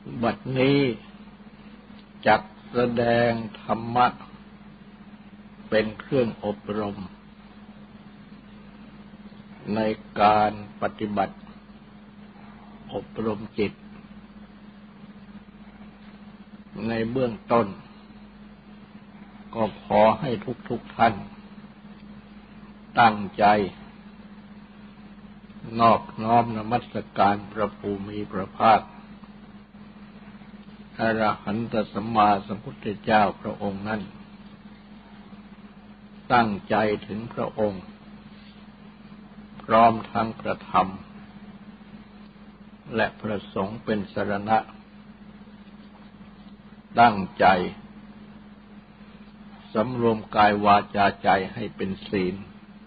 บัดนี้จักแสดงธรรมะเป็นเครื่องอบรมในการปฏิบัติอบรมจิตในเบื้องต้นก็ขอให้ทุกท่านตั้งใจนอบน้อมนมัสการพระภูมิพระภาคอรหันตสัมมาสัมพุทธเจ้าพระองค์นั้นตั้งใจถึงพระองค์พร้อมทั้งพระธรรมและพระสงฆ์เป็นสรณะตั้งใจสำรวมกายวาจาใจให้เป็นศีล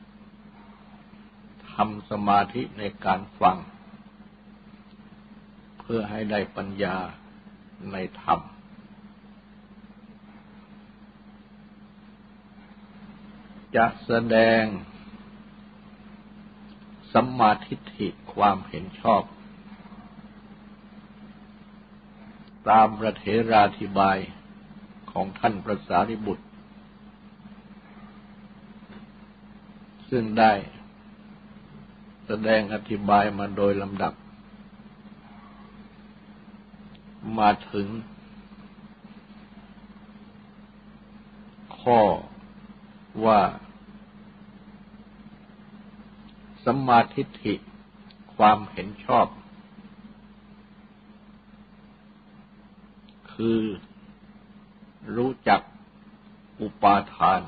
ทำสมาธิในการฟังเพื่อให้ได้ปัญญาในธรรมจะแสดงสัมมาทิฏฐิความเห็นชอบตามพระเถราธิบายของท่านพระสารีบุตรซึ่งได้แสดงอธิบายมาโดยลำดับมาถึงข้อว่าสัมมาทิฏฐิความเห็นชอบคือรู้จักอุปาทาน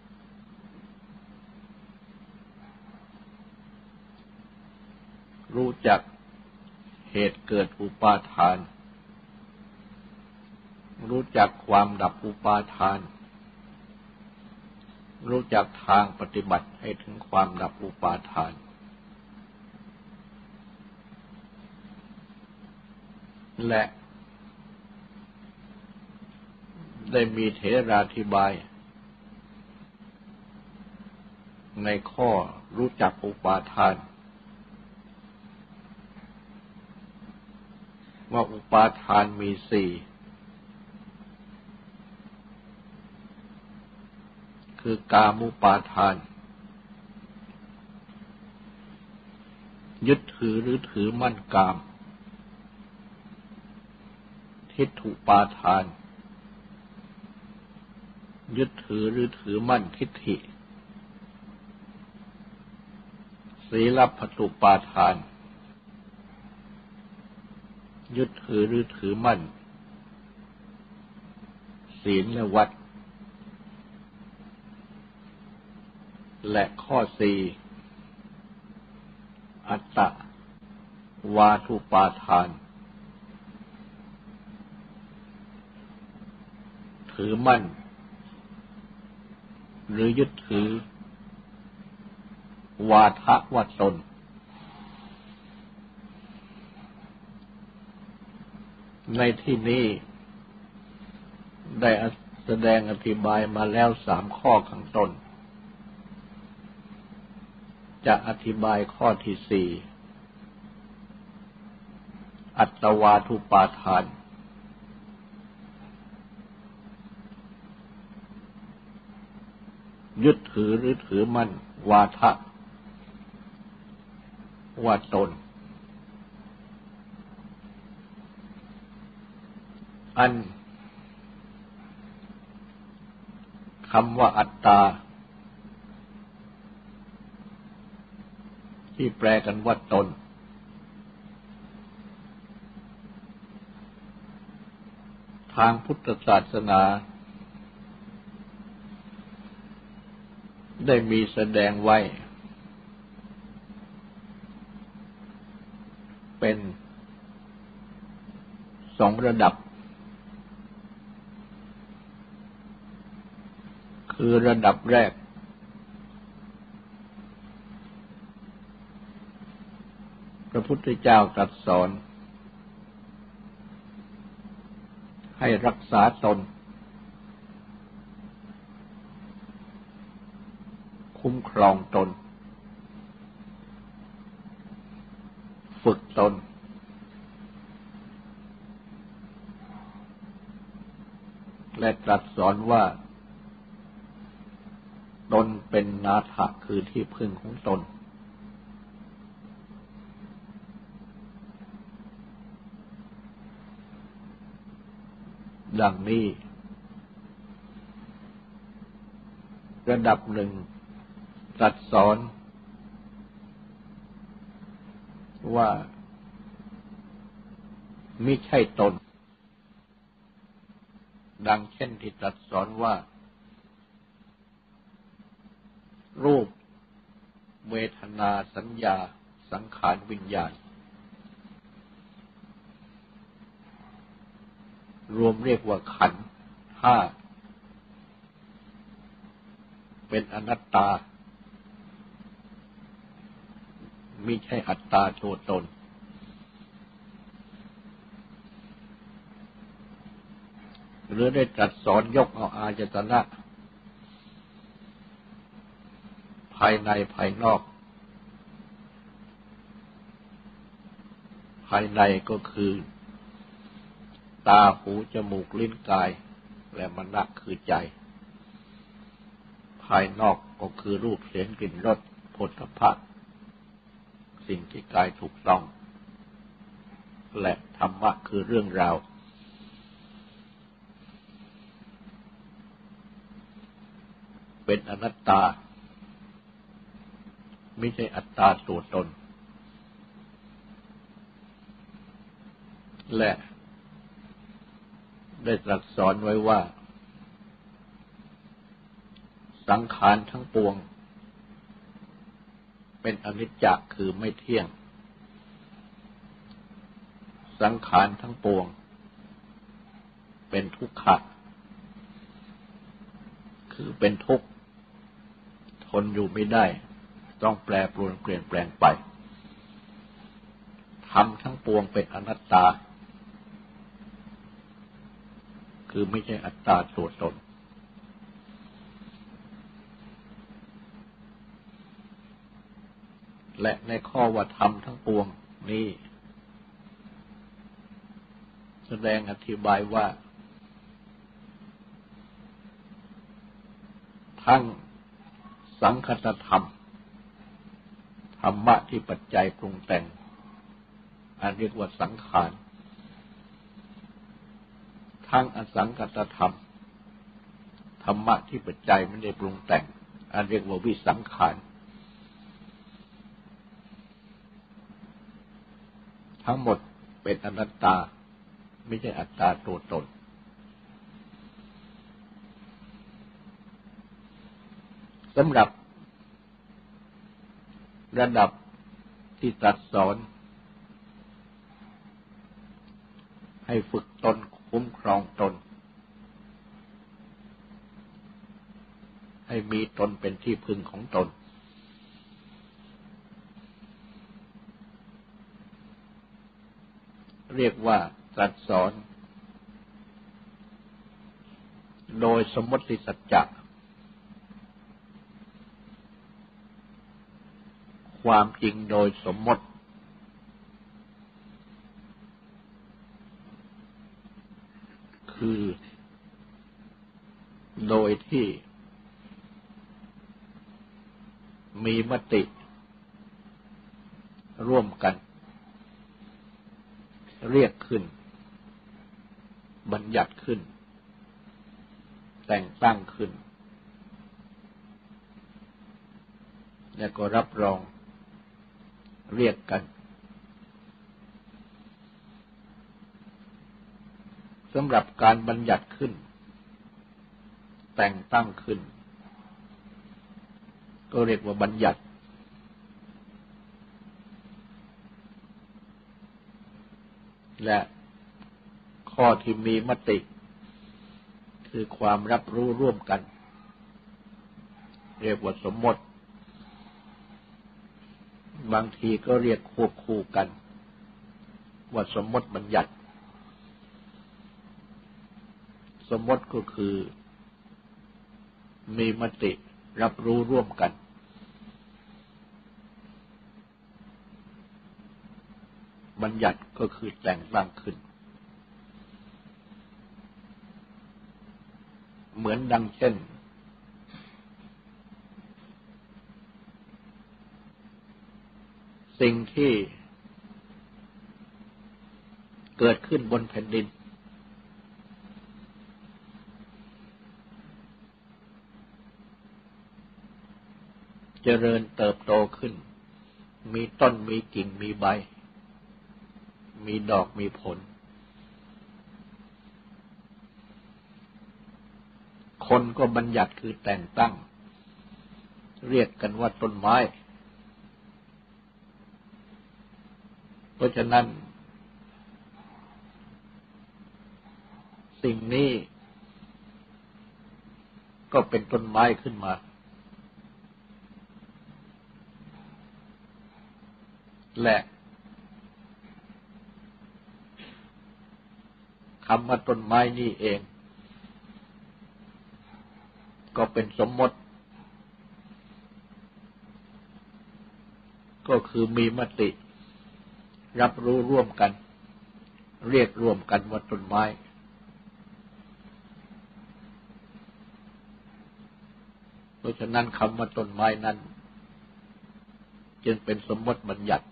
รู้จักเหตุเกิดอุปาทานรู้จักความดับอุปาทานรู้จักทางปฏิบัติให้ถึงความดับอุปาทานและได้มีเถราธิบายในข้อรู้จักอุปาทานว่าอุปาทานมีสี่คือกามุปาทานยึดถือหรือถือมั่นกามทิฏฐุปาทานยึดถือหรือถือมั่นทิฏฐิศีลพัตตุปาทานยึดถือหรือถือมั่นศีลและวัดและข้อสี่อัตตวาทุปาทานถือมั่นหรือยึดถือวาทะว่าตนในที่นี้ได้แสดงอธิบายมาแล้ว3 ข้อข้างต้นจะอธิบายข้อที่4อัตตวาทุปาทานยึดถือหรือถือมั่นวาทะว่าตนอันคำว่าอัตตาที่แปลกันว่าตนทางพุทธศาสนาได้มีแสดงไว้เป็น2 ระดับคือระดับแรกพระพุทธเจ้าตรัสสอนให้รักษาตนคุ้มครองตนฝึกตนและตรัสสอนว่าตนเป็นนาถะคือที่พึ่งของตนดังนี้ระดับหนึ่งตรัสสอนว่ามิใช่ตนดังเช่นที่ตรัสสอนว่ารูปเวทนาสัญญาสังขารวิญญาณรวมเรียกว่าขันธ์ห้าเป็นอนัตตามิใช่อัตตาตัวตนหรือได้ตรัสสอนยกเอาอายตนะภายในภายนอกภายในก็คือตาหูจมูกลิ้นกายและมนคือใจภายนอกก็คือรูปเสียงกลิ่นรสโผฏฐัพพะสิ่งที่กายถูกต้องและธรรมะคือเรื่องราวเป็นอนัตตาไม่ใช่อัตตาตัวตนและได้ตรัสสอนไว้ว่าสังขารทั้งปวงเป็นอนิจจคือไม่เที่ยงสังขารทั้งปวงเป็นทุกขะคือเป็นทุกข์ทนอยู่ไม่ได้ต้องแปรปรวนเปลี่ยนแปลงไปธรรมทั้งปวงเป็นอนัตตาคือไม่ใช่อัตตาตัวตนและในข้อว่าธรรมทั้งปวงนี้แสดงอธิบายว่าทั้งสังคตธรรมธรรมะที่ปัจจัยปรุงแต่งอันเรียกว่าสังขารทั้งอสังคตธรรมธรรมะที่ปัจจัยไม่ได้ปรุงแต่งอันเรียกว่าวิสังขารทั้งหมดเป็นอนัตตาไม่ใช่อัตตาตัวตนสำหรับระดับที่ตรัสสอนให้ฝึกตนคุ้มครองตนให้มีตนเป็นที่พึ่งของตนเรียกว่าตรัสสอนโดยสมมติสัจจะความจริงโดยสมมติคือโดยที่มีมติร่วมกันเรียกขึ้นบัญญัติขึ้นแต่งตั้งขึ้นและก็รับรองเรียกกันสำหรับการบัญญัติขึ้นแต่งตั้งขึ้นก็เรียกว่าบัญญัติและข้อที่มีมติคือความรับรู้ร่วมกันเรียกว่าสมมติบางทีก็เรียกควบคู่กันว่าสมมติบัญญัติสมมติก็คือมีมติรับรู้ร่วมกันบัญญัติก็คือแต่งตั้งขึ้นเหมือนดังเช่นสิ่งที่เกิดขึ้นบนแผ่นดินเจริญเติบโตขึ้นมีต้นมีกิ่งมีใบมีดอกมีผลคนก็บัญญัติคือแต่งตั้งเรียกกันว่าต้นไม้เพราะฉะนั้นสิ่งนี้ก็เป็นต้นไม้ขึ้นมาและคำว่าต้นไม้นี่เองก็เป็นสมมติก็คือมีมติรับรู้ร่วมกันเรียกร่วมกันว่าต้นไม้เพราะฉะนั้นคำว่าต้นไม้นั้นจึงเป็นสมมติบัญญัติ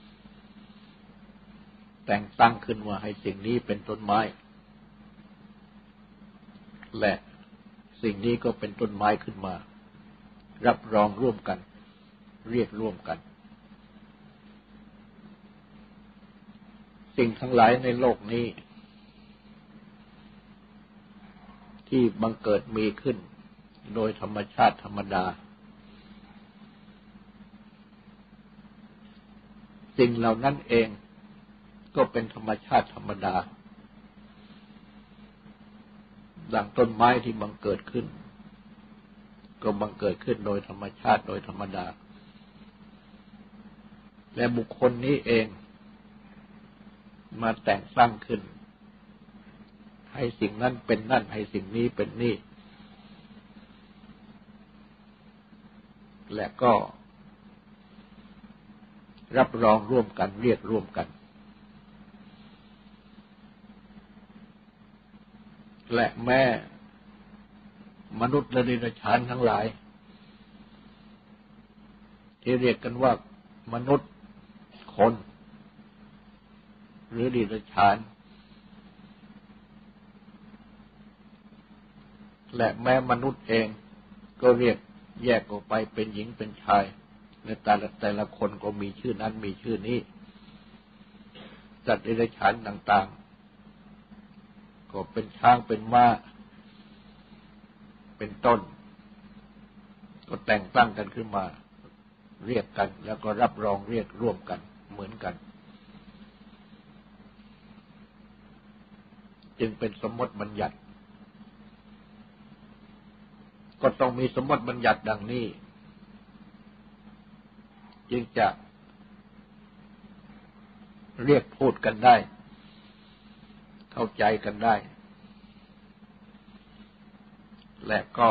แต่งตั้งขึ้นว่าให้สิ่งนี้เป็นต้นไม้และสิ่งนี้ก็เป็นต้นไม้ขึ้นมารับรองร่วมกันเรียกร่วมกันสิ่งทั้งหลายในโลกนี้ที่บังเกิดมีขึ้นโดยธรรมชาติธรรมดาสิ่งเหล่านั้นเองก็เป็นธรรมชาติธรรมดาดังต้นไม้ที่บังเกิดขึ้นก็บังเกิดขึ้นโดยธรรมชาติโดยธรรมดาและบุคคลนี้เองมาแต่งสร้างขึ้นให้สิ่งนั้นเป็นนั่นให้สิ่งนี้เป็นนี่และก็รับรองร่วมกันเรียกร่วมกันและแม้มนุษย์และเดรัจฉานทั้งหลายที่เรียกกันว่ามนุษย์คนหรือเดรัจฉานและแม้มนุษย์เองก็เรียกแยกออกไปเป็นหญิงเป็นชายและแต่ละคนก็มีชื่อนั้นมีชื่อนี้สัตว์เดรัจฉานต่างๆก็เป็นช้างเป็นม้าเป็นต้นก็แต่งตั้งกันขึ้นมาเรียกกันแล้วก็รับรองเรียกร่วมกันเหมือนกันจึงเป็นสมมติบัญญัติก็ต้องมีสมมติบัญญัติดังนี้จึงจะเรียกพูดกันได้เข้าใจกันได้และก็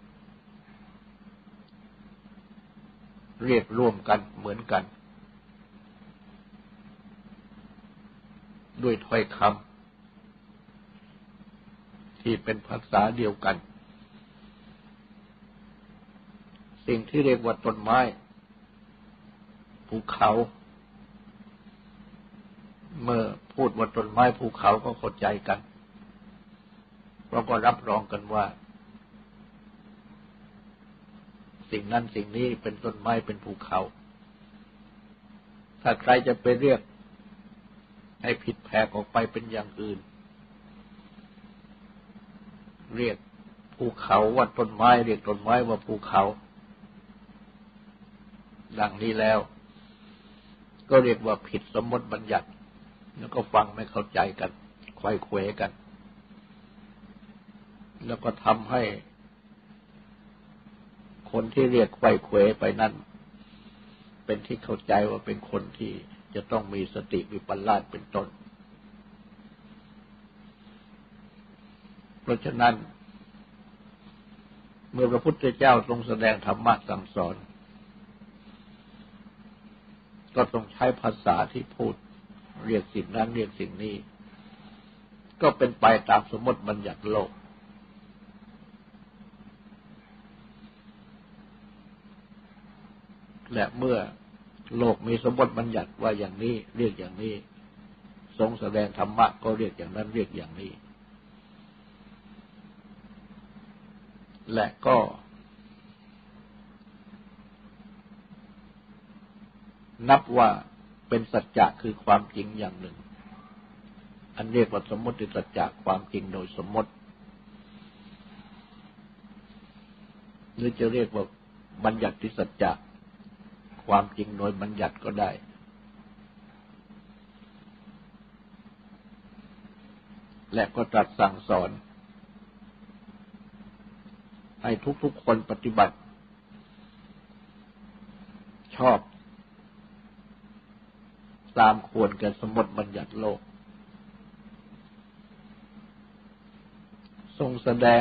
เรียกร่วมกันเหมือนกันด้วยถ้อยคำที่เป็นภาษาเดียวกันสิ่งที่เรียกว่าต้นไม้ภูเขาเมื่อพูดว่าต้นไม้ภูเขาก็เข้าใจกันเพราะก็รับรองกันว่าสิ่งนั้นสิ่งนี้เป็นต้นไม้เป็นภูเขาถ้าใครจะไปเรียกให้ผิดแผกออกไปเป็นอย่างอื่นเรียกภูเขาว่าต้นไม้เรียกต้นไม้ว่าภูเขาดังนี้แล้วก็เรียกว่าผิดสมมติบัญญัติแล้วก็ฟังไม่เข้าใจกันไขว้เขวกันแล้วก็ทำให้คนที่เรียกไขว้เขวไปนั้นเป็นที่เข้าใจว่าเป็นคนที่จะต้องมีสติวิปลาสเป็นต้นเพราะฉะนั้นเมื่อพระพุทธเจ้าทรงแสดงธรรมะสั่งสอนก็ต้องใช้ภาษาที่พูดเรียกสิ่งนั้นเรียกสิ่งนี้ก็เป็นไปตามสมมติบัญญัติโลกและเมื่อโลกมีสมมติบัญญัติว่าอย่างนี้เรียกอย่างนี้ทรงแสดงธรรมะก็เรียกอย่างนั้นเรียกอย่างนี้และก็นับว่าเป็นสัจจะคือความจริงอย่างหนึ่งอันเรียกว่าสมมติสัจจะความจริงโดยสมมติหรือจะเรียกว่าบัญญัติสัจจะความจริงโดยบัญญัติก็ได้และก็ตรัสสั่งสอนให้ทุกๆคนปฏิบัติชอบตามควรแก่สมมติบัญญัติโลกทรงแสดง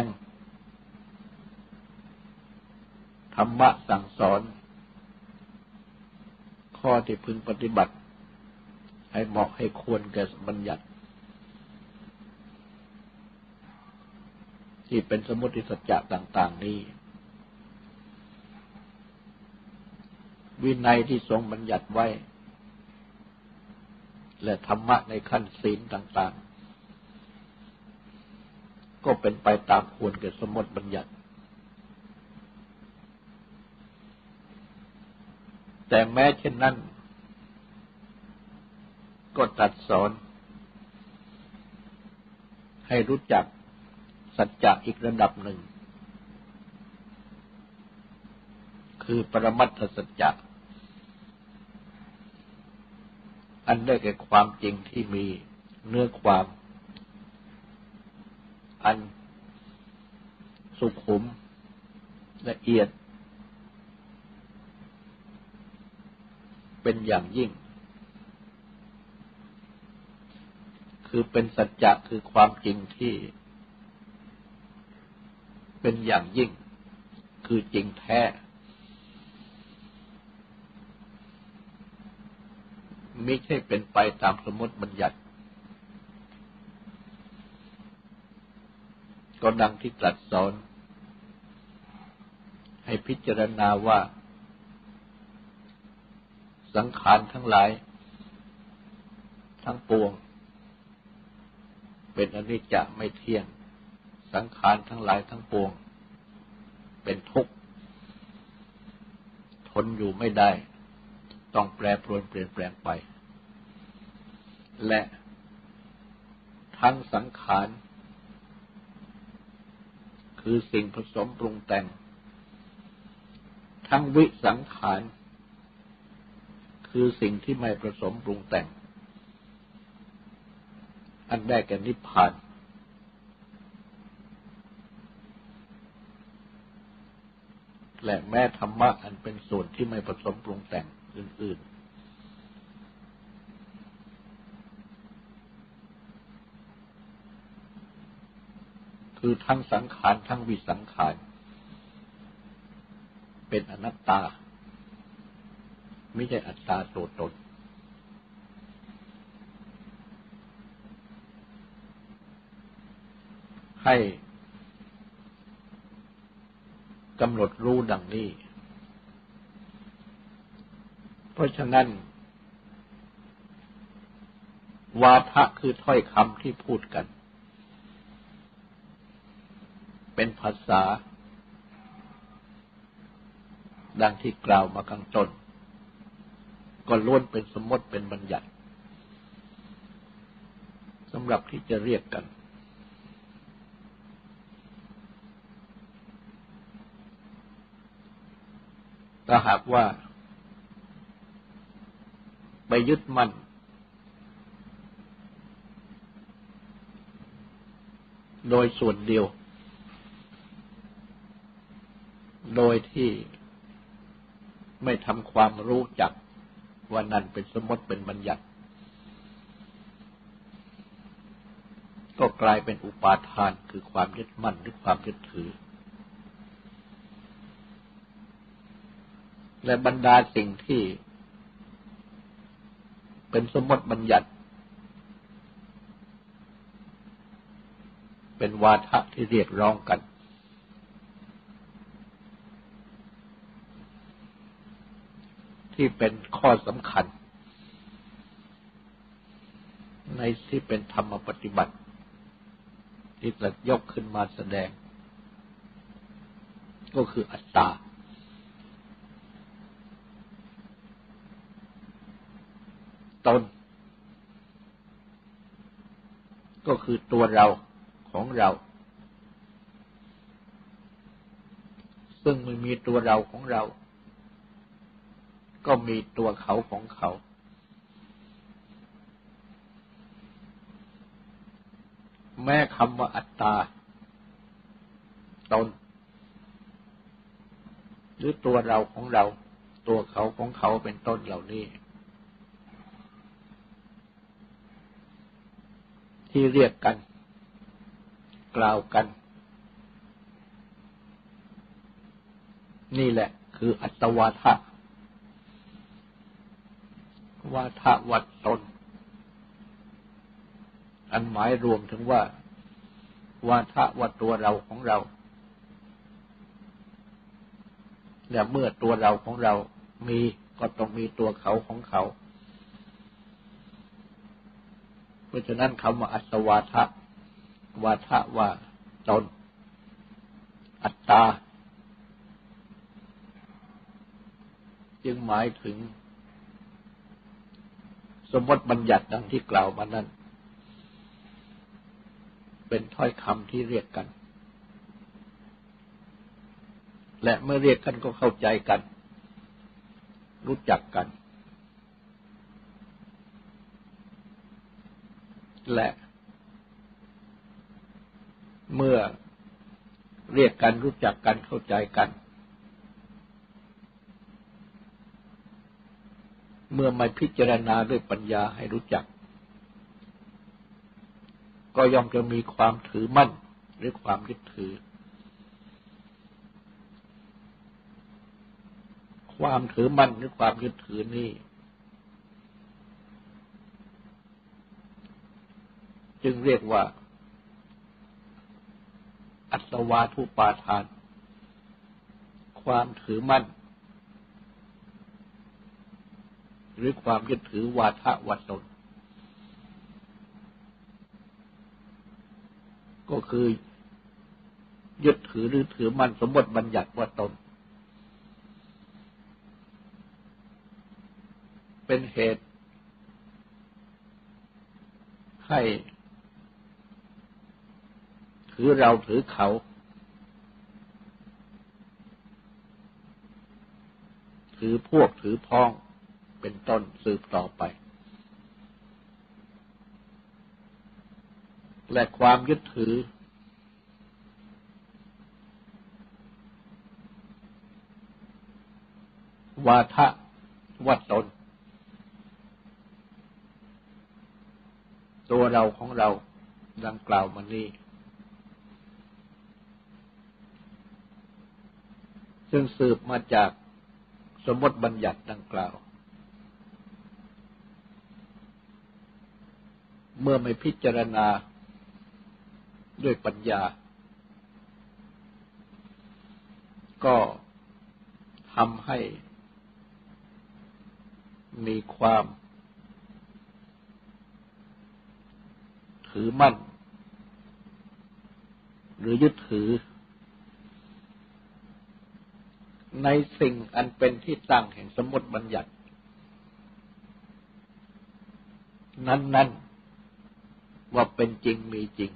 ธรรมะสั่งสอนข้อที่พึงปฏิบัติให้เหมาะให้ควรแก่บัญญัติที่เป็นสมมติสัจจะต่างๆนี้วินัยที่ทรงบัญญัติไว้และธรรมะในขั้นศีลต่างๆก็เป็นไปตามควรแก่สมมติบัญญัติแต่แม้เช่นนั้นก็ตรัสสอนให้รู้จักสัจจะอีกระดับหนึ่งคือปรมัตถสัจจะอันได้แก่ความจริงที่มีเนื้อความอันสุขุมละเอียดเป็นอย่างยิ่งคือเป็นสัจจะคือความจริงที่เป็นอย่างยิ่งคือจริงแท้ไม่ใช่เป็นไปตามสมมติบัญญัติก็ดังที่ตรัสสอนให้พิจารณาว่าสังขารทั้งหลายทั้งปวงเป็นอนิจจ์ไม่เที่ยงสังขารทั้งหลายทั้งปวงเป็นทุกข์ทนอยู่ไม่ได้ต้องแปรปรวนเปลี่ยนแปลงไปและทั้งสังขารคือสิ่งผสมปรุงแต่งทั้งวิสังขารคือสิ่งที่ไม่ผสมปรุงแต่งอันได้แก่นิพพานและแม้ธรรมะอันเป็นส่วนที่ไม่ผสมปรุงแต่งอื่นๆคือทั้งสังขารทั้งวิสังขารเป็นอนัตตาไม่ใช่อัตตาตัวตนให้กำหนดรู้ดังนี้เพราะฉะนั้นวาทะคือถ้อยคำที่พูดกันเป็นภาษาดังที่กล่าวมาข้างต้นก็ล้วนเป็นสมมติเป็นบัญญัติสำหรับที่จะเรียกกันถ้าหากว่าไปยึดมั่นโดยส่วนเดียวโดยที่ไม่ทำความรู้จักว่านั่นเป็นสมมติเป็นบัญญัติก็กลายเป็นอุปาทานคือความยึดมั่นหรือความยึดถือและบรรดาสิ่งที่เป็นสมมติบัญญัติเป็นวาทะที่เรียกร้องกันที่เป็นข้อสำคัญในที่เป็นธรรมปฏิบัติที่จะยกขึ้นมาแสดงก็คืออัตตาตนก็คือตัวเราของเราซึ่งไม่มีตัวเราของเราก็มีตัวเขาของเขาแม้คำว่าอัตตาตนหรือตัวเราของเราตัวเขาของเขาเป็นต้นเหล่านี้ที่เรียกกันกล่าวกันนี่แหละคืออัตวาทะวาทะวัดตนอันหมายรวมถึงว่าวาทะว่าตัวเราของเราและเมื่อตัวเราของเรามีก็ต้องมีตัวเขาของเขาเพราะฉะนั้นคำว่าอัตวาทะวาทะว่าตนอัตตาจึงหมายถึงสมมติบัญญัติดังที่กล่าวมานั้นเป็นถ้อยคำที่เรียกกันและเมื่อเรียกกันก็เข้าใจกันรู้จักกันและเมื่อเรียกกันรู้จักกันเข้าใจกันเมื่อมาพิจารณาด้วยปัญญาให้รู้จักก็ย่อมจะมีความถือมั่นหรือความยึดถือความถือมั่นหรือความยึดถือนี่จึงเรียกว่าอัตวาทุปาทานความถือมั่นหรือความยึดถือวาทะวัตตนก็คือยึดถือหรือถือมั่นสมมติบัญญัติว่าตนเป็นเหตุให้ถือเราถือเขาถือพวกถือพ้องเป็นต้นสืบต่อไปและความยึดถือวาทะว่าตนตัวเราของเราดังกล่าวมานี้ซึ่งสืบมาจากสมมติบัญญัติดังกล่าวเมื่อไม่พิจารณาด้วยปัญญาก็ทำให้มีความถือมั่นหรือยึดถือในสิ่งอันเป็นที่ตั้งแห่งสมมติบัญญัตินั้นๆว่าเป็นจริงมีจริง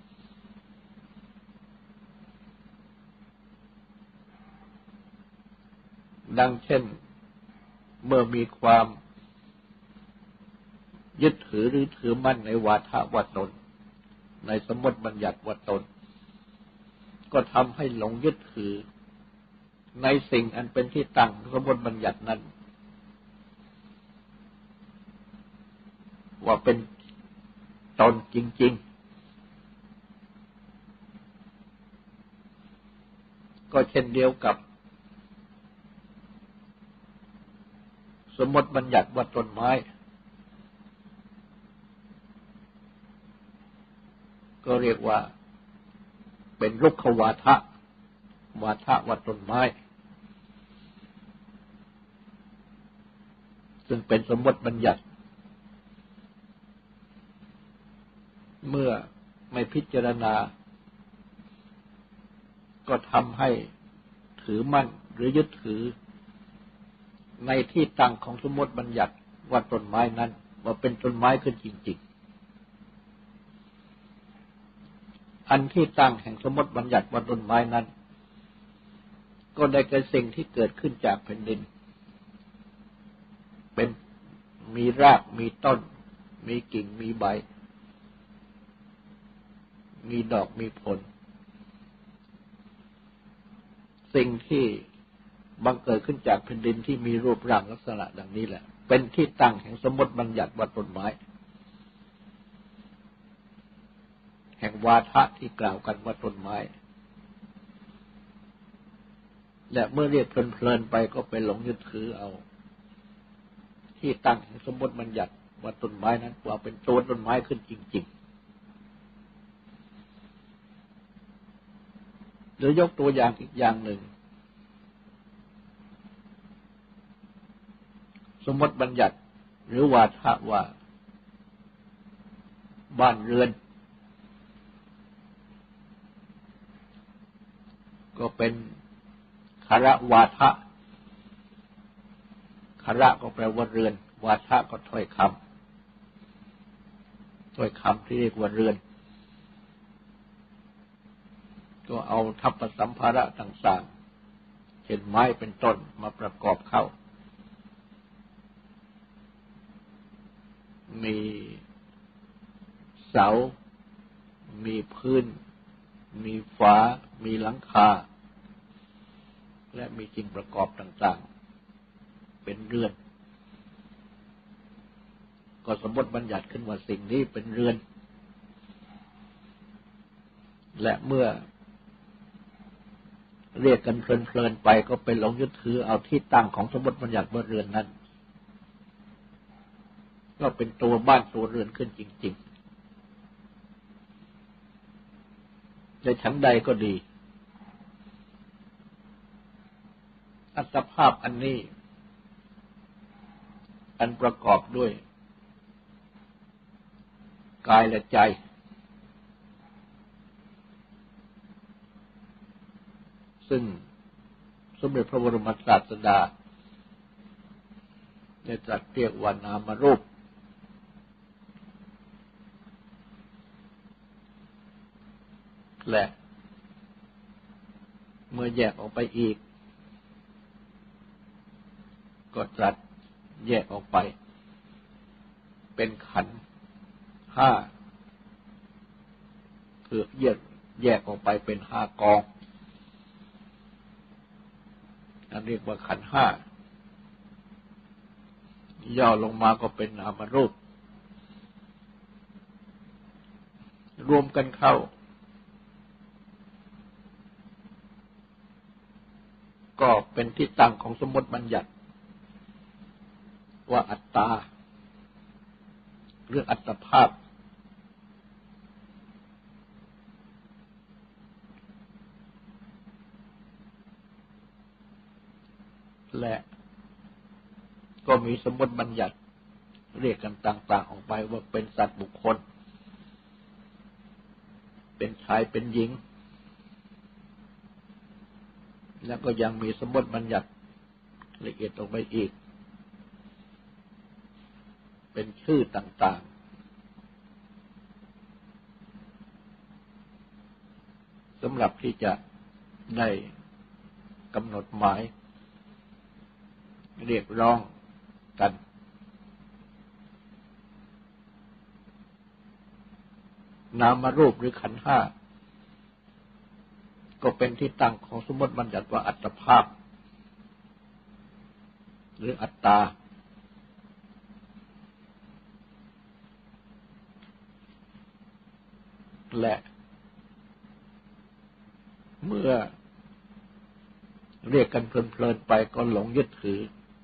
ดังเช่นเมื่อมีความยึดถือหรือถือมั่นในวาทะว่าตนในสมมติบัญญัติว่าตนก็ทำให้หลงยึดถือในสิ่งอันเป็นที่ตั้งสมมติบัญญัตินั้นว่าเป็นตนจริงๆก็เช่นเดียวกับสมมติบัญญัติว่าต้นไม้ก็เรียกว่าเป็นรุกขวาทะวาทะว่าต้นไม้ซึ่งเป็นสมมติบัญญัติเมื่อไม่พิจารณาก็ทำให้ถือมั่นหรือยึดถือในที่ตั้งของสมมติบัญญัติว่าต้นไม้นั้นว่าเป็นต้นไม้ขึ้นจริงๆอันที่ตั้งแห่งสมมติบัญญัติว่าต้นไม้นั้นก็ได้แก่สิ่งที่เกิดขึ้นจากแผ่นดินเป็นมีรากมีต้นมีกิ่งมีใบมีดอกมีผลสิ่งที่บังเกิดขึ้นจากแผ่นดินที่มีรูปร่างลักษณะดังนี้แหละเป็นที่ตั้งแห่งสมมติบัญญัติว่าต้นไม้แห่งวาทะที่กล่าวกันว่าต้นไม้และเมื่อเรียกเพลินๆไปก็ไปหลงยึดถือเอาที่ตั้งแห่งสมมติบัญญัติว่าต้นไม้นั้นว่าเป็นตัวต้นไม้ขึ้นจริงๆหรือยกตัวอย่างอีกอย่างหนึ่งสมมติบัญญัติหรือวาทะว่าบ้านเรือนก็เป็นคารวาทะคาระก็แปลว่าเรือนวาทะก็ถ้อยคำที่เรียกว่าเรือนก็เอาทัพสัมภาระต่างๆเช่นไม้เป็นต้นมาประกอบเข้ามีเสามีพื้นมีฝามีหลังคาและมีสิ่งประกอบต่างๆเป็นเรือนก็สมมติบัญญัติขึ้นว่าสิ่งนี้เป็นเรือนและเมื่อเรียกกันเพลินๆไปก็เป็นหลงยึดถือเอาที่ตั้งของสมมติบัญญัติว่าเรือนนั้นก็เป็นตัวบ้านตัวเรือนขึ้นจริงๆในชั้นใดก็ดีอัตภาพอันนี้อันประกอบด้วยกายและใจซึ่งสมเด็จพระบรมศาสดาได้ตรัสเรียกว่านามรูปและเมื่อแยกออกไปอีกก็ตรัสแยกออกไปเป็นขันธ์ห้าคือแยกออกไปเป็นห้ากองอันเรียกว่าขันธ์ห้าย่อลงมาก็เป็นนามรูปรวมกันเข้าก็เป็นที่ตั้งของสมมติบัญญัติว่าอัตตาหรืออัตภาพและก็มีสมมติบัญญัติเรียกกันต่างๆออกไปว่าเป็นสัตว์บุคคลเป็นชายเป็นหญิงแล้วก็ยังมีสมมติบัญญัติละเอียดออกไปอีกเป็นชื่อต่างๆสำหรับที่จะได้กำหนดหมายเรียกร้องกันนามรูปหรือขันธ์ห้าก็เป็นที่ตั้งของสมมติบัญญัติว่าอัตภาพหรืออัตตาและเมื่อเรียกกันเพลินๆไปก็หลงยึดถือ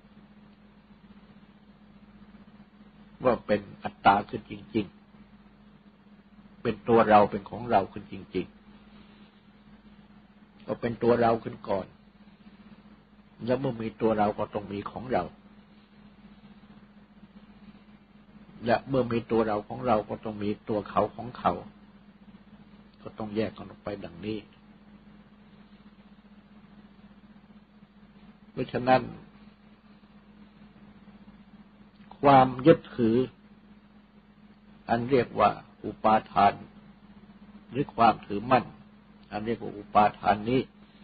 ว่าเป็นอัตตาขึ้นจริงๆเป็นตัวเราเป็นของเราขึ้นจริงๆก็เป็นตัวเราขึ้นก่อนแล้วเมื่อมีตัวเราก็ต้องมีของเราและเมื่อมีตัวเราของเราก็ต้องมีตัวเขาของเขาก็ต้องแยกกันออกไปดังนี้เพราะฉะนั้นความยึดถืออันเรียกว่าอุปาทานหรือความถือมั่นอันเรียกว่าอุปาทานนี้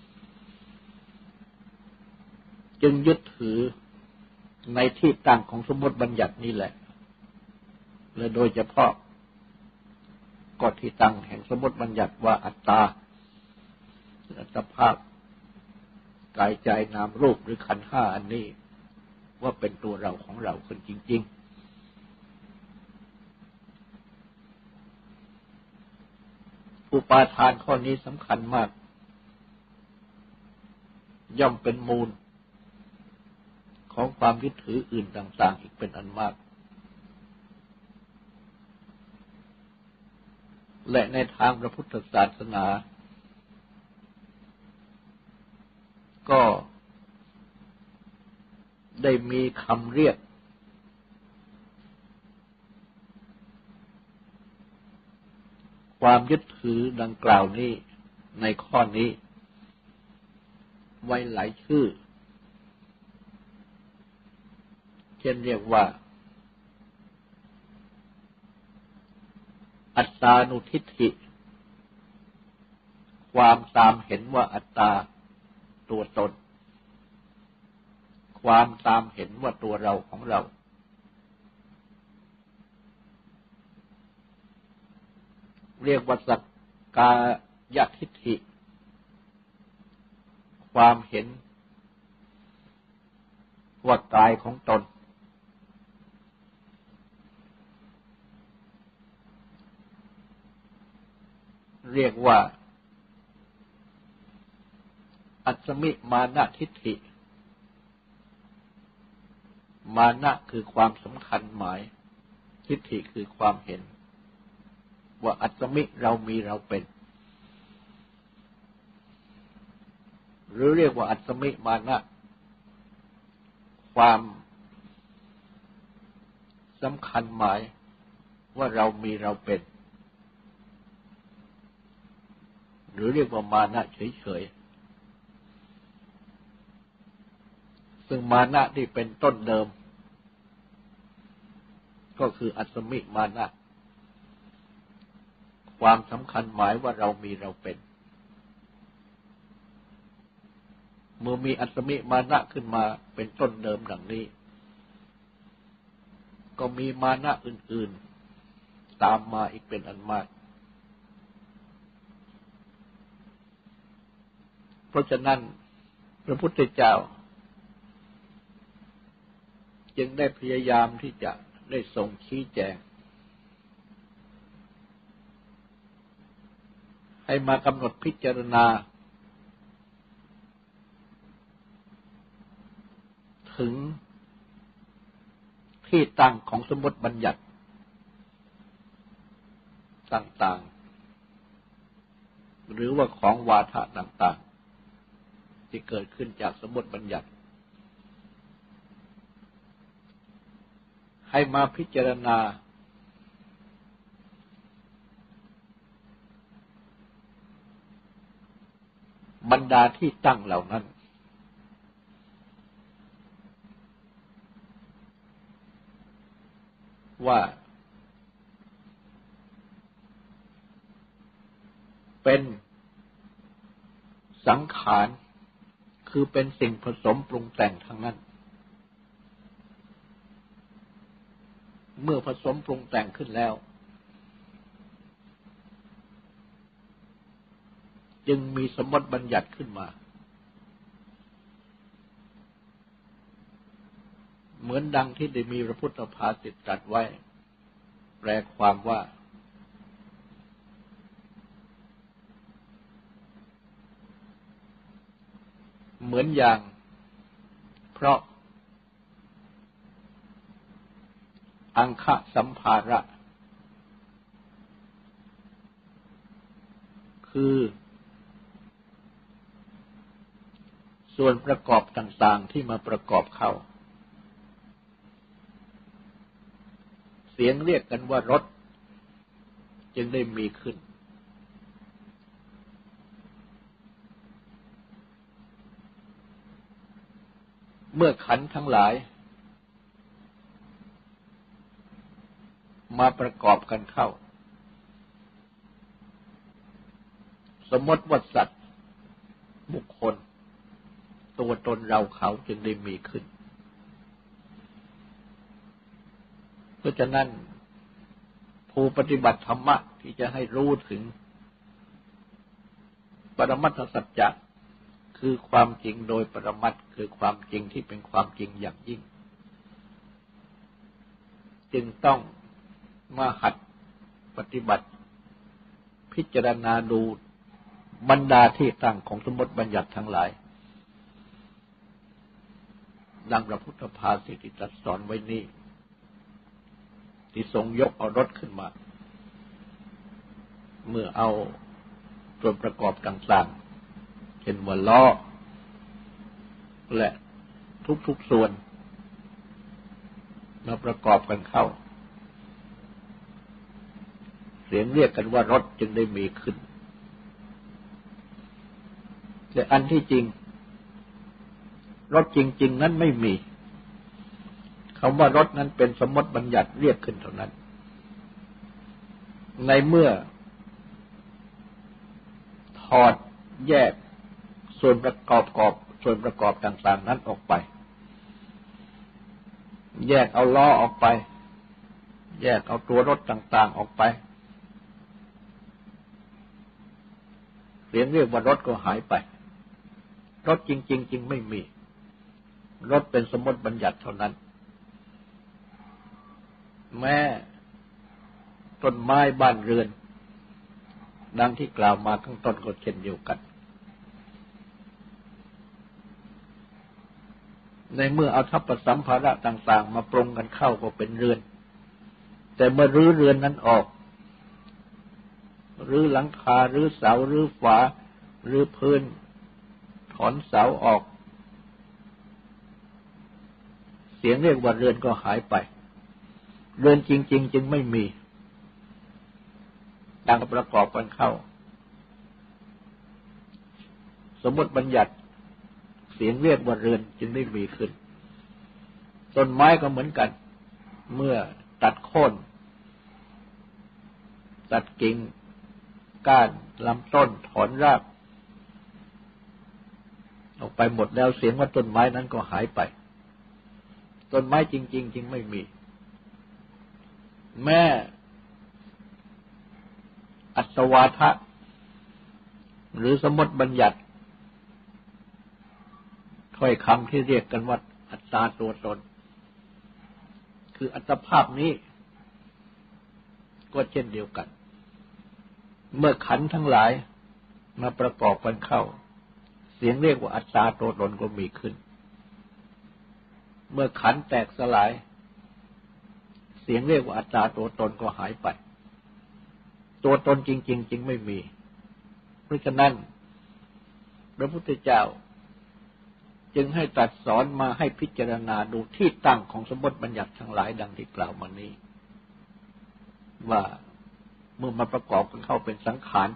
จึงยึดถือในที่ตั้งของสมมติบัญญัตินี้แหละและโดยเฉพาะก็ที่ตั้งแห่งสมมติบัญญัติว่าอัตตาอัตภาพกายใจนามรูปหรือขันธ์ห้าอันนี้ว่าเป็นตัวเราของเราขึ้นจริงๆอุปาทานข้อนี้สำคัญมากย่อมเป็นมูลของความยึดถืออื่นต่างๆอีกเป็นอันมากและในทางพระพุทธศาสนาก็ได้มีคำเรียกความยึดถือดังกล่าวนี้ในข้อนี้ไว้หลายชื่อเช่นเรียกว่าอัตตานุทิฏฐิความตามเห็นว่าอัตตาตัวตนความตามเห็นว่าตัวเราของเราเรียกว่าสักกายทิฏฐิความเห็นว่ากายของตนเรียกว่าอัตสมิมานะทิฏฐิมานะคือความสำคัญหมายทิฏฐิคือความเห็นว่าอัตสมิเรามีเราเป็นหรือเรียกว่าอัตสมิมานะความสำคัญหมายว่าเรามีเราเป็นหรือเรียกว่ามานะเฉยๆซึ่งมานะที่เป็นต้นเดิมก็คืออัตสมิมานะความสำคัญหมายว่าเรามีเราเป็นเมื่อมีอัตสมิมานะขึ้นมาเป็นต้นเดิมดังนี้ก็มีมานะอื่นๆตามมาอีกเป็นอันมากเพราะฉะนั้นพระพุทธเจ้าจึงได้พยายามที่จะได้ทรงชี้แจงให้มากำหนดพิจารณาถึงที่ตั้งของสมมติบัญญัติต่างๆหรือว่าของวาทะต่างๆที่เกิดขึ้นจากสมมติบัญญัติให้มาพิจารณาบรรดาที่ตั้งเหล่านั้นว่าเป็นสังขารคือเป็นสิ่งผสมปรุงแต่งทั้งนั้นเมื่อผสมปรุงแต่งขึ้นแล้วจึงมีสมมติบัญญัติขึ้นมาเหมือนดังที่ได้มีพระพุทธภาษิตตรัสไว้แปลความว่าเหมือนอย่างเพราะอังคสัมภาระ คือส่วนประกอบต่างๆที่มาประกอบเข้าสียงเรียกกันว่ารสจึงได้มีขึ้นเมื่อขันธ์ทั้งหลายมาประกอบกันเข้าสมมติว่าสัตว์บุคคลตัวตนเราเขาจึงได้มีขึ้นเพราะฉะนั้นผู้ปฏิบัติธรรมะที่จะให้รู้ถึงปรมัตถสัจจะคือความจริงโดยปรมัตถ์คือความจริงที่เป็นความจริงอย่างยิ่งจึงต้องมาหัดปฏิบัติพิจารณาดูบรรดาที่ตั้งของสมมติบัญญัติทั้งหลายดังพระพุทธภาษิตที่ตรัสสอนไว้นี้ที่ทรงยกเอารถขึ้นมาเมื่อเอาส่วนประกอบต่างๆเช่นว่าล้อและทุกๆส่วนมาประกอบกันเข้าเสียงเรียกกันว่ารถจึงได้มีขึ้นแต่อันที่จริงรถจริงๆนั้นไม่มีคำว่ารถนั้นเป็นสมมติบัญญัติเรียกขึ้นเท่านั้นในเมื่อถอดแยกส่วนประกอบต่างๆนั้นออกไปแยกเอาล้อออกไปแยกเอาตัวรถต่างๆออกไปเสียงเรียกว่ารถก็หายไปรถจริงๆจึงไม่มีรถเป็นสมมติบัญญัติเท่านั้นแม้ต้นไม้บ้านเรือนดังที่กล่าวมาข้างต้นก็เช่นเดียวกันในเมื่อเอาทัพสัมภาระต่างๆมาปรุงกันเข้าก็เป็นเรือนแต่เมื่อรื้อเรือนนั้นออกรื้อหลังคารื้อเสารื้อฝารื้อพื้นถอนเสาออกเสียงเรียกว่าเรือนก็หายไปเรือนจริงๆจึงไม่มีดังประกอบกันเข้าสมมติบัญญัติเสียงเรียกว่าเรือนจึงได้มีขึ้นต้นไม้ก็เหมือนกันเมื่อตัดโค่นตัดกิ่งก้านลำต้นถอนรากออกไปหมดแล้วเสียงว่าต้นไม้นั้นก็หายไปต้นไม้จริงๆจึงไม่มีแม้อัตวาทะหรือสมมติบัญญัติถ้อยคำที่เรียกกันว่าอัตตาตัวตนคืออัตภาพนี้ก็เช่นเดียวกันเมื่อขันธ์ทั้งหลายมาประกอบกันเข้าเสียงเรียกว่าอัตตาตัวตนก็มีขึ้นเมื่อขันธ์แตกสลายเสียงเรียกว่าอัตตาตัวตนก็หายไปตัวตนจริงๆจึงไม่มีเพราะฉะนั้นพระพุทธเจ้าจึงให้ตรัสสอนมาให้พิจารณาดูที่ตั้งของสมมติบัญญัติทั้งหลายดังที่กล่าวมานี้ว่าเมื่อมาประกอบกันเข้าเป็นสังขาร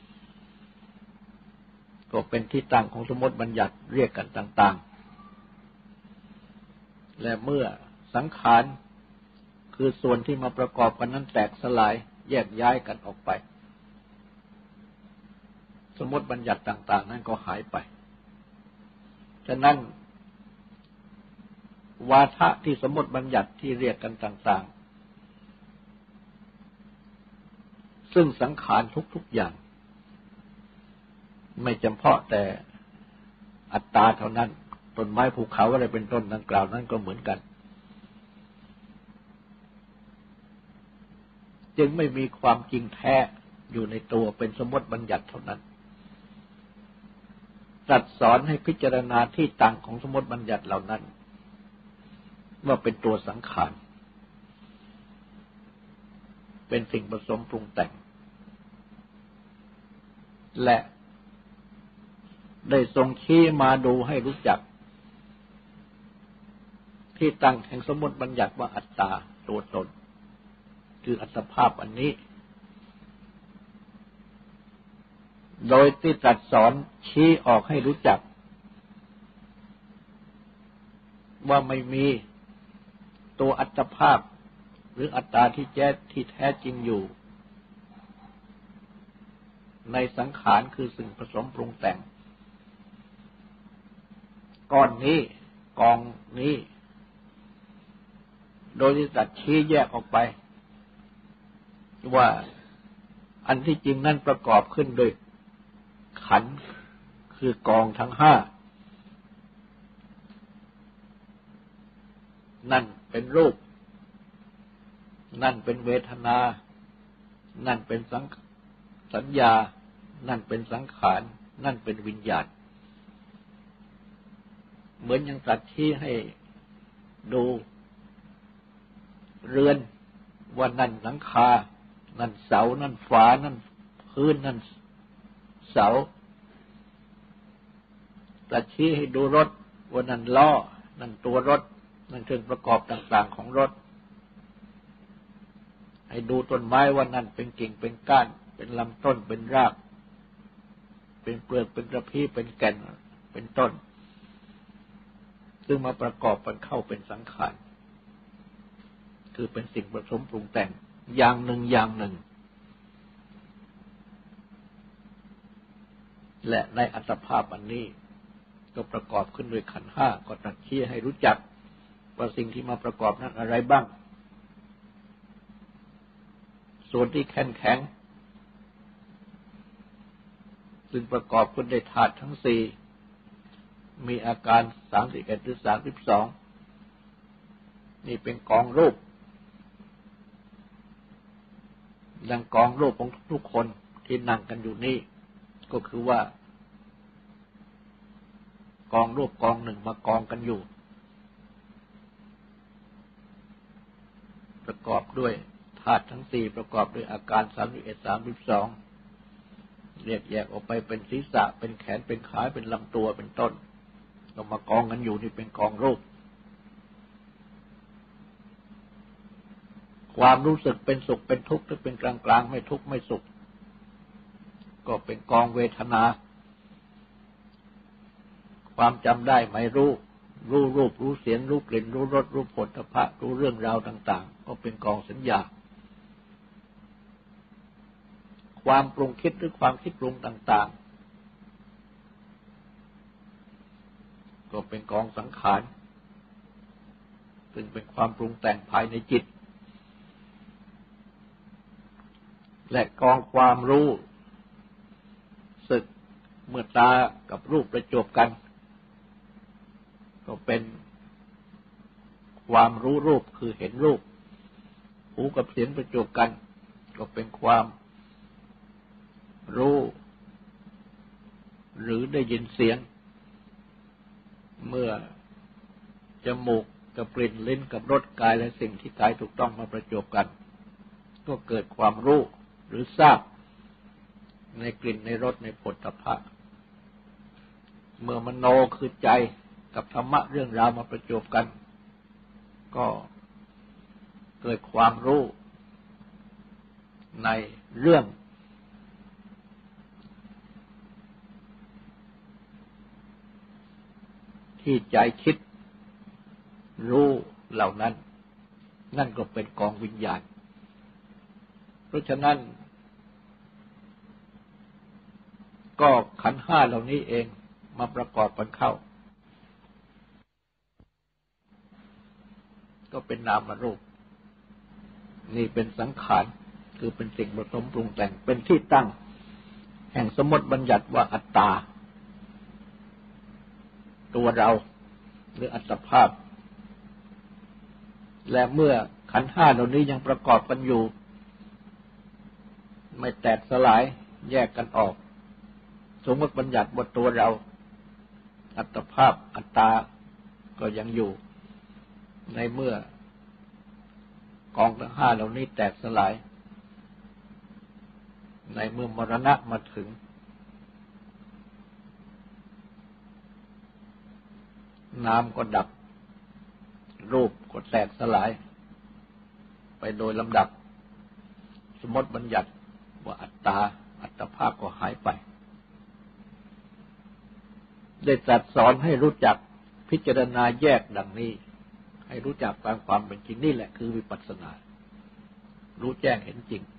ก็เป็นที่ตั้งของสมมติบัญญัติเรียกกันต่างๆและเมื่อสังขารคือส่วนที่มาประกอบกันนั้นแตกสลายแยกย้ายกันออกไปสมมติบัญญัติต่างๆนั้นก็หายไปฉะนั้นวาทะที่สมมติบัญญัติที่เรียกกันต่างๆซึ่งสังขารทุกๆอย่างไม่จำเพาะแต่อัตตาเท่านั้นต้นไม้ภูเขาอะไรเป็นต้นดังกล่าวนั้นก็เหมือนกันจึงไม่มีความจริงแท้อยู่ในตัวเป็นสมมติบัญญัติเท่านั้นตรัสสอนให้พิจารณาที่ตั้งของสมมติบัญญัติเหล่านั้นว่าเป็นตัวสังขารเป็นสิ่งผสมปรุงแต่งและได้ทรงชี้มาดูให้รู้จักที่ตั้งแห่งสมมติบัญญัติว่าอัตตาตัวตนคืออัตภาพอันนี้โดยที่ตรัสสอนชี้ออกให้รู้จักว่าไม่มีตัวอัตภาพหรืออัตตาที่แท้จริงอยู่ในสังขารคือสิ่งผสมปรุงแต่งก้อนนี้กองนี้โดยที่ตัดชี้แยกออกไปว่าอันที่จริงนั้นประกอบขึ้นโดยขันธ์คือกองทั้งห้านั่นเป็นรูปนั่นเป็นเวทนานั่นเป็นสัญญานั่นเป็นสังขารนั่นเป็นวิญญาณเหมือนอย่างตัดชี้ให้ดูเรือนว่านั่นหลังคานั่นเสานั่นฝานั่นพื้นนั่นเสาตัดชี้ให้ดูรถว่านั่นล้อนั่นตัวรถนั่นเครื่องประกอบต่างๆของรถให้ดูต้นไม้ว่านั่นเป็นกิ่งเป็นก้านเป็นลำต้นเป็นรากเป็นเปลือกเป็นกระพี้เป็นแก่นเป็นต้นซึ่งมาประกอบกันเข้าเป็นสังขารคือเป็นสิ่งผสมปรุงแต่งอย่างหนึ่งอย่างหนึ่งและในอัตภาพอันนี้ก็ประกอบขึ้นด้วยขันธ์ห้าก็ตรัสชี้ให้รู้จักว่าสิ่งที่มาประกอบนั้นอะไรบ้างส่วนที่แข็งซึ่งประกอบขึ้นด้วยธาตุทั้งสี่มีอาการ31หรือ32นี่เป็นกองรูปดังกองรูปของทุกคนที่นั่งกันอยู่นี่ก็คือว่ากองรูปกองหนึ่งมากองกันอยู่ประกอบด้วยธาตุทั้งสี่ประกอบด้วยอาการ31 32เรียกแยกออกไปเป็นศีรษะเป็นแขนเป็นขาเป็นลำตัวเป็นต้นก็มากองกันอยู่นี่เป็นกองรูปความรู้สึกเป็นสุขเป็นทุกข์หรือเป็นกลางๆไม่ทุกข์ไม่สุขก็เป็นกองเวทนาความจำได้หมายรู้รูปรู้เสียงรู้กลิ่นรู้รสรู้โผฏฐัพพะรู้เรื่องราวต่างๆก็เป็นกองสัญญาความปรุงคิดหรือความคิดปรุงต่างๆก็เป็นกองสังขารซึ่งเป็นความปรุงแต่งภายในจิตและกองความรู้สึกเมื่อตากับรูปประจบกันก็เป็นความรู้รูปคือเห็นรูปหูกับเสียงประจบกันก็เป็นความรู้หรือได้ยินเสียงเมื่อจมูกกับกลิ่นลิ้นกับรสกายและสิ่งที่กายถูกต้องมาประจบกันก็เกิดความรู้หรือทราบในกลิ่นในรสในโผฏฐัพพะเมื่อมโนคือใจกับธรรมะเรื่องราวมาประจบกันก็เกิดความรู้ในเรื่องที่ใจคิดรู้เหล่านั้นนั่นก็เป็นกองวิญญาณเพราะฉะนั้นก็ขันธ์ห้าเหล่านี้เองมาประกอบกันเข้าก็เป็นนามรูปนี่เป็นสังขารคือเป็นสิ่งผสมปรุงแต่งเป็นที่ตั้งแห่งสมมติบัญญัติว่าอัตตาตัวเราหรืออัตภาพและเมื่อขันธ์ห้าเหล่านี้ยังประกอบกันอยู่ไม่แตกสลายแยกกันออกสมมติบัญญัติว่าตัวเราอัตภาพอัตตาก็ยังอยู่ในเมื่อกองทั้งห้าเหล่านี้แตกสลายในเมื่อมรณะมาถึงนามก็ดับรูปก็แตกสลายไปโดยลำดับสมมติบัญญัติว่าอัตตาอัตภาพก็หายไปได้ตรัสสอนให้รู้จักพิจารณาแยกดังนี้ให้รู้จักตามความเป็นจริงนี่แหละคือวิปัสสนารู้แจ้งเห็นจริง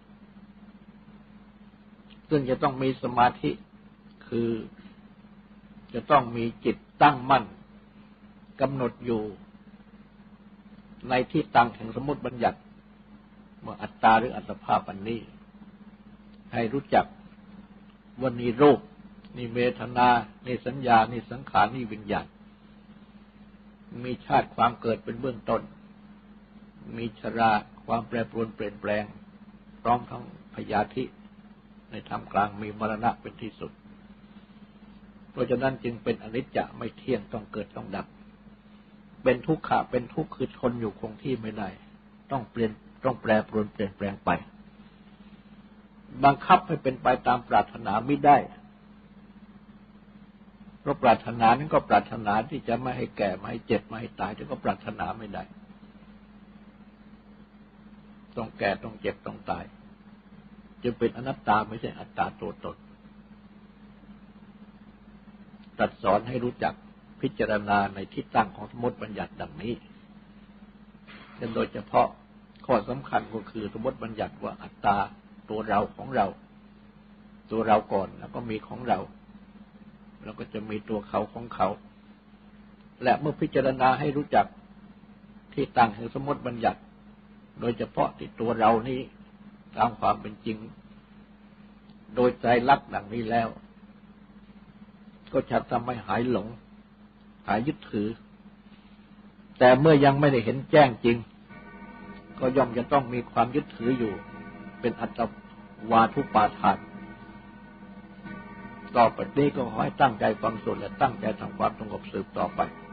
ซึ่งจะต้องมีสมาธิคือจะต้องมีจิตตั้งมั่นกำหนดอยู่ในที่ตั้งแห่งสมมติบัญญัติว่าอัตตาหรืออัตภาพอันนี้ให้รู้จักว่านี่รูปนี่เวทนานี่สัญญานี่สังขารนี่วิญญาณมีชาติความเกิดเป็นเบื้องต้นมีชราความแปรปรวนเปลี่ยนแปลงพร้อมทั้งพยาธิในท่ามกลางมีมรณะเป็นที่สุดเพราะฉะนั้นจึงเป็นอนิจจะไม่เที่ยงต้องเกิดต้องดับเป็นทุกขะเป็นทุกข์คือทนอยู่คงที่ไม่ได้ต้องเปลี่ยนต้องแปรปรวนเปลี่ยนแปลงไปบังคับให้เป็นไปตามปรารถนาไม่ได้เพราะปรารถนานั้นก็ปรารถนาที่จะไม่ให้แก่ไม่ให้เจ็บไม่ให้ตายแต่ก็ปรารถนาไม่ได้ต้องแก่ต้องเจ็บต้องตายจึงเป็นอนัตตาไม่ใช่อัตตาตัวตนตรัสสอนให้รู้จักพิจารณาในที่ตั้งของสมมติบัญญัติดังนี้โดยเฉพาะข้อสำคัญก็คือสมมติบัญญัติว่าอัตตาตัวเราของเราตัวเราก่อนแล้วก็มีของเราแล้วก็จะมีตัวเขาของเขาและเมื่อพิจารณาให้รู้จักที่ตั้งแห่งสมมติบัญญัติโดยเฉพาะที่ตัวเรานี้ตามความเป็นจริงโดยใจรักดังนี้แล้วก็จะทำให้หายหลงหายยึดถือแต่เมื่อยังไม่ได้เห็นแจ้งจริงก็ย่อมจะต้องมีความยึดถืออยู่เป็นอัตวาทุปาทานต่อไปนี้ก็ขอให้ตั้งใจฟังสวดและตั้งใจทำความสงบสืบต่อไป